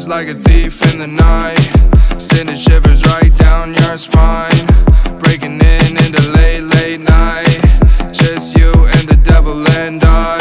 just like a thief in the night, sending shivers right down your spine, breaking in into late, late night. Just you and the devil and I.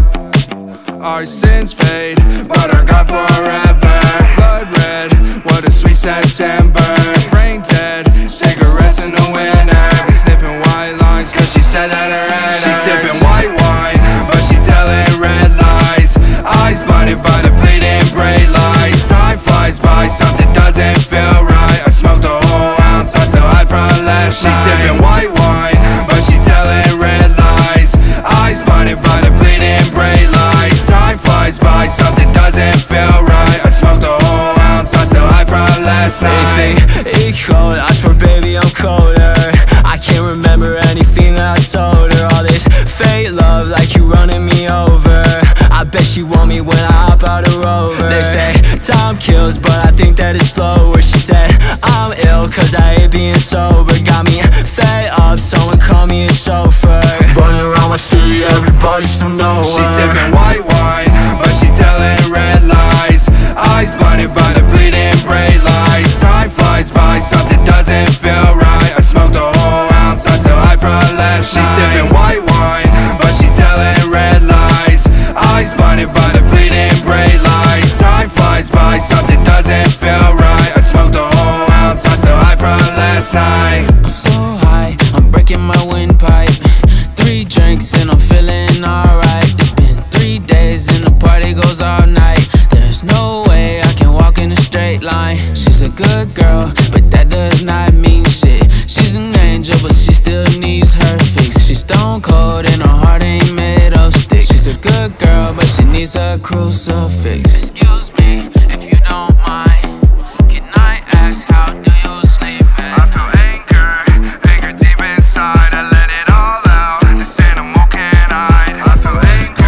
Our sins fade, but our God forever. Blood red, what a sweet September. Brain dead, cigarettes in the winter. Sniffing white lines cause she said that her head hurts. She's sipping white wine, but she telling red lies. Eyes blinded by the bleeding bright lights. Time flies by, something doesn't feel right. I smoked a whole ounce, I still high from last night. She's sipping white wine, but she telling red lies. Eyes blinded by the bleeding bright lights. Time flies by, something doesn't feel right. I smoked a whole ounce, I still high from last night. Anything cold, I swear baby I'm colder. I can't remember anything that I told her. All this fake love like you running me over. I bet she want me when I hop out a Rover. They say time kills, but I think that it's slower. She said I'm ill cause I hate being sober. Got me fed up, someone call me a chauffeur. Running around my city, everybody still know her. She's sipping white wine, but she telling red lies. Eyes blinded by the bleeding bright lights. Time flies by, something doesn't feel right. I smoked a whole ounce, I still high from last night. She's sipping white wine, but she telling red lies. Eyes blinded by the bleeding bright lights. Time flies by, something doesn't feel right. I smoked a whole ounce, I still high from last night. I'm so high, I'm breaking my windpipe. 3 drinks and I'm feeling alright. It's been 3 days and the party goes all night. There's no way I can walk in a straight line. She's a good girl, but that does not mean shit. She's an angel, but she still needs her fix. She's stone cold and her heart ain't made of sticks. She's a good girl, but she needs her crucifix. Excuse me, if you don't mind, can I ask how do you sleep at? I feel anger deep inside. I let it all out, this animal can't hide. I feel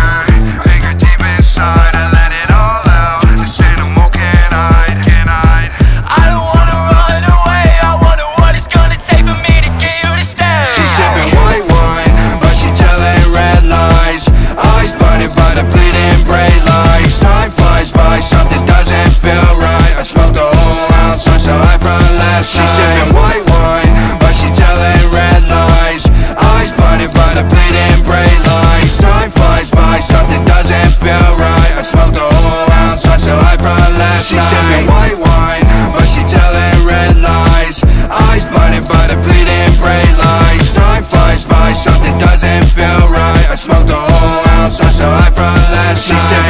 anger deep inside. I let it all out, this animal can't hide, can't hide. I don't wanna run away, I wonder what it's gonna take for me to get you to stay. She's sipping white wine, but she telling red lies. Eyes blinded by the bleeding bright lights. Time flies by, something doesn't feel right. I smoked a whole ounce, I'm so high from last night. She's sipping white wine, but she telling red lies. Eyes blinded by the bleeding bright lights. Time flies by, something doesn't feel right. I smoked a whole ounce, I'm so high from last night. She's sipping white wine, but she telling red lies. Eyes blinded by the bleeding bright lights. Time flies by, something doesn't feel right. I smoked a whole ounce, I'm so high from last night. She's